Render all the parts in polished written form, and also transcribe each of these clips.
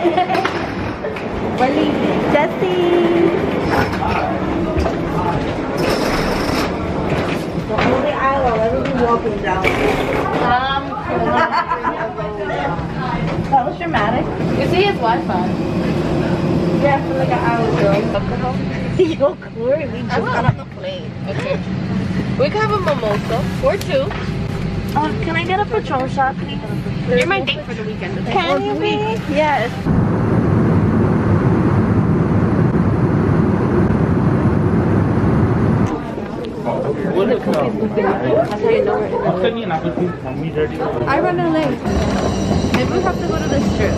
We're leaving. Jessie. The only aisle I'll ever be walking down. That was dramatic. You see his Wi-Fi. Yeah, for like an hour, girl. Yo, Corey, we just got on the plane. Okay. We can have a mimosa or two. Can I get a Patron shot, please? You're my date for the weekend. Okay? Can you be? Yes. I run late. Maybe we have to go to the strip.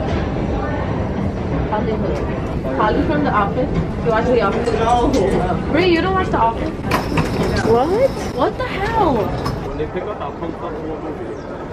Holly from the office. You watch the office? No. Brie, you don't watch the office? What? What the hell? When they pick up outcome stuff,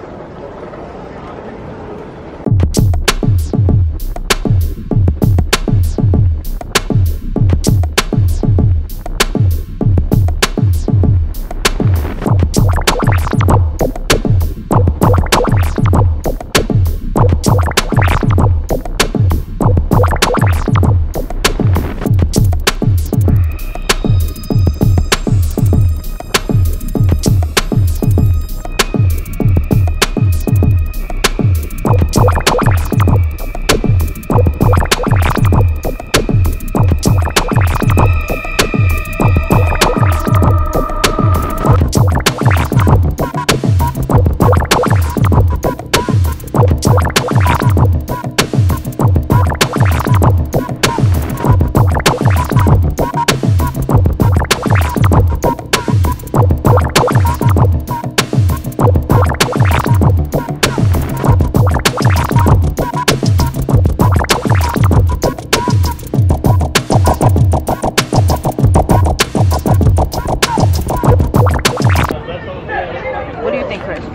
What do you think, Chris?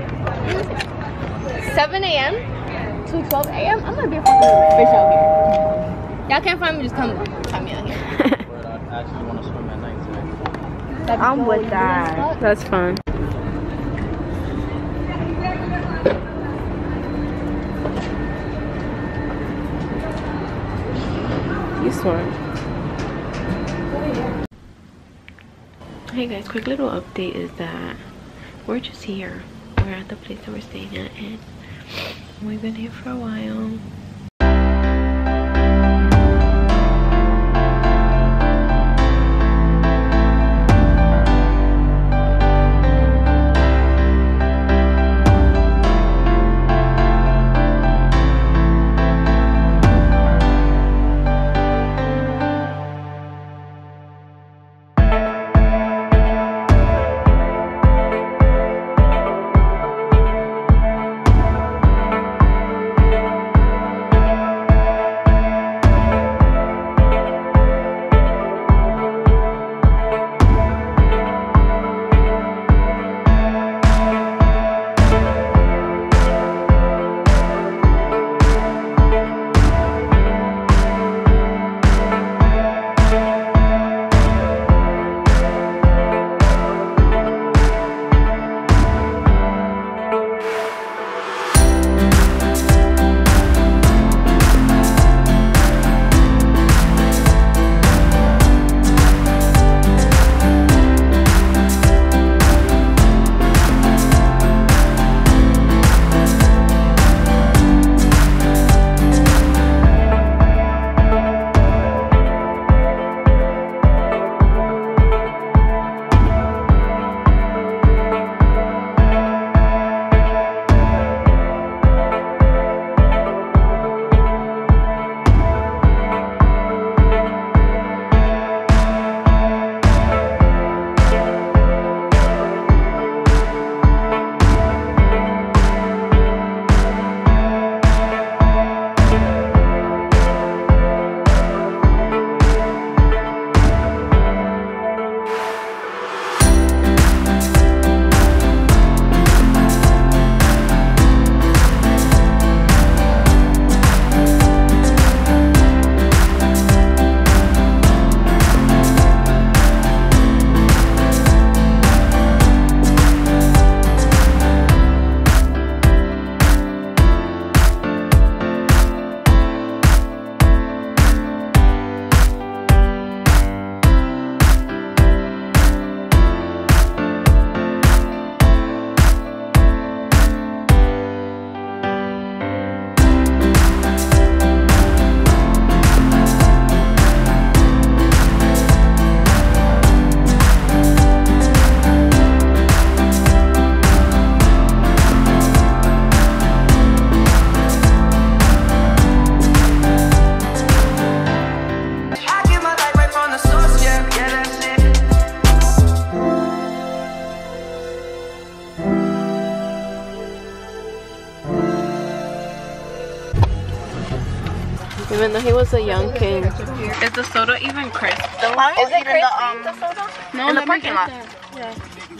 7 a.m. to 12 a.m. I'm gonna be a fucking fish out here. Y'all can't find me, just come find me out here. I actually want to swim at night tonight. I'm with that. That's fun. You swim. Hey guys, quick little update is that we're just here. We're at the place that we're staying at and we've been here for a while. Even though he was a young king. Is the soda even crisp though? Is it crispy, the soda? No, in the let me parking get lot. that. Yeah.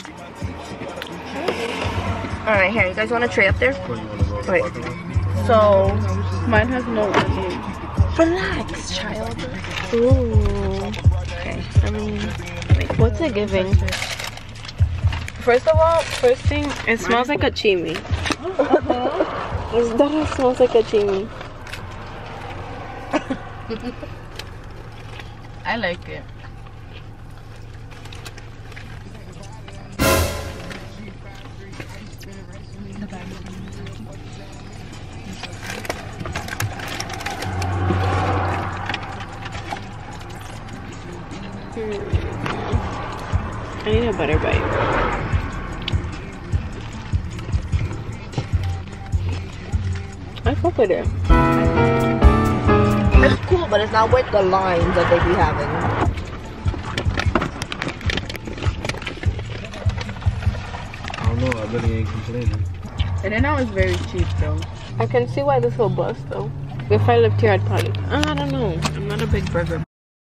Alright, here, you guys want a tray up there? Where you want to go? Wait. Parking lot? So, Mine has no onion. relax, child. Ooh. Okay. I mean, what's it giving? First of all, first thing, it smells like a chimi. That smells like a chimi. I like it. I need a butter bite. I fuck with it. It's cool, but it's not with the lines that they be having. I don't know. I really ain't complaining. And then now it's very cheap though. I can see why this will bust though. If I lived here, I'd probably. I don't know. I'm not a big burger.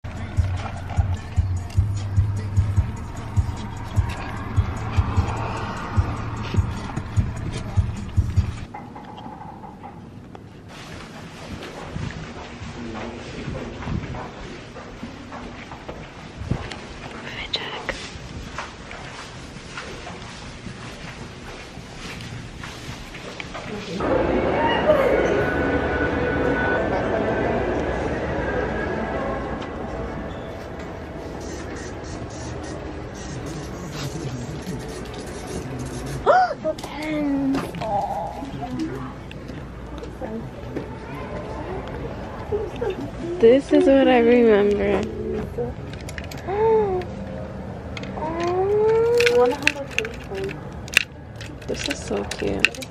This is what I remember. This is so cute.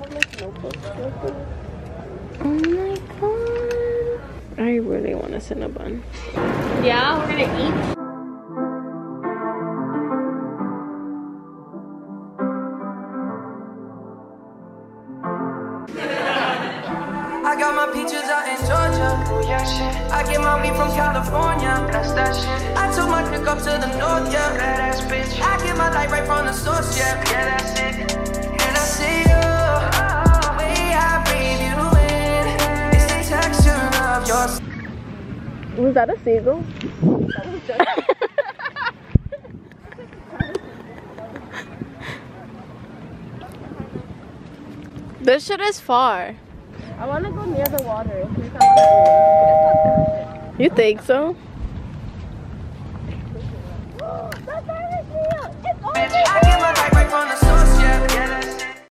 Oh my god. I really want a Cinnabon. Yeah, we're gonna eat. I got my peaches out in Georgia. Oh yeah, shit. I get my weed from California. That's that shit. I took my click up to the north, yeah. Badass bitch. I get my light right from the source, yeah. Yeah, that's it. And I see you. The way I breathe you in. It's the texture of your. Was that a seagull? This shit is far. I wanna go near the water. You think so? That's